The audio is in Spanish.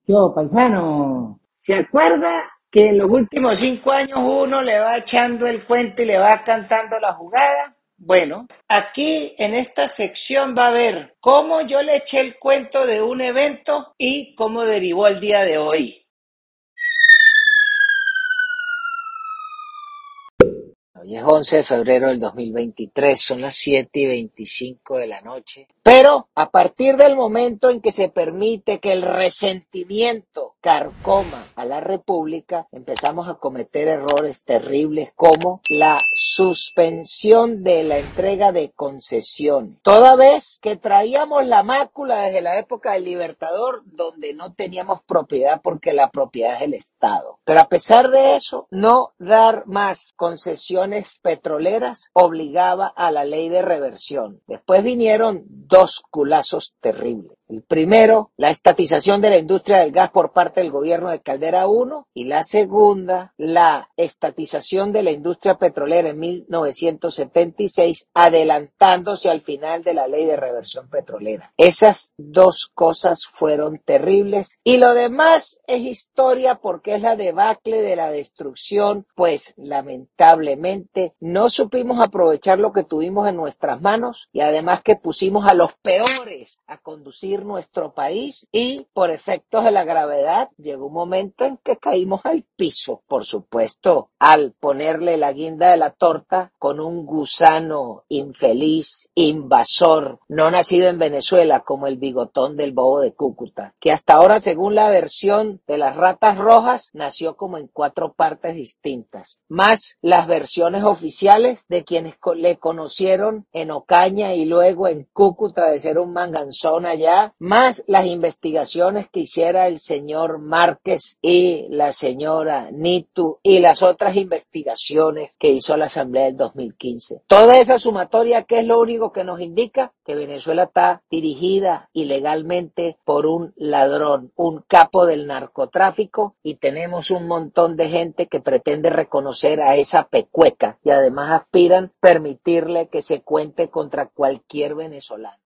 Yo, paisano, ¿se acuerda que en los últimos 5 años uno le va echando el cuento y le va cantando la jugada? Bueno, aquí en esta sección va a ver cómo yo le eché el cuento de un evento y cómo derivó el día de hoy. Hoy es 11 de febrero del 2023, son las 7:25 de la noche. Pero a partir del momento en que se permite que el resentimiento carcoma a la República, empezamos a cometer errores terribles como la suspensión de la entrega de concesiones. Toda vez que traíamos la mácula desde la época del Libertador, donde no teníamos propiedad porque la propiedad es el Estado. Pero a pesar de eso, no dar más concesiones petroleras obligaba a la ley de reversión. Después vinieron dos culazos terribles. El primero, la estatización de la industria del gas por parte del gobierno de Caldera I, y la segunda, la estatización de la industria petrolera en 1976, adelantándose al final de la ley de reversión petrolera. Esas dos cosas fueron terribles y lo demás es historia porque es la debacle de la destrucción, pues lamentablemente no supimos aprovechar lo que tuvimos en nuestras manos y además que pusimos a los peores a conducir nuestro país y por efectos de la gravedad llegó un momento en que caímos al piso, por supuesto, al ponerle la guinda de la torta con un gusano infeliz, invasor, no nacido en Venezuela como el bigotón del bobo de Cúcuta, que hasta ahora según la versión de las ratas rojas nació como en 4 partes distintas, más las versiones oficiales de quienes le conocieron en Ocaña y luego en Cúcuta de ser un manganzón allá, más las investigaciones que hiciera el señor Márquez y la señora Nitu y las otras investigaciones que hizo la Asamblea del 2015. Toda esa sumatoria, ¿qué es lo único que nos indica? Que Venezuela está dirigida ilegalmente por un ladrón, un capo del narcotráfico, y tenemos un montón de gente que pretende reconocer a esa pecueca y además aspiran permitirle que se cuente contra cualquier venezolano.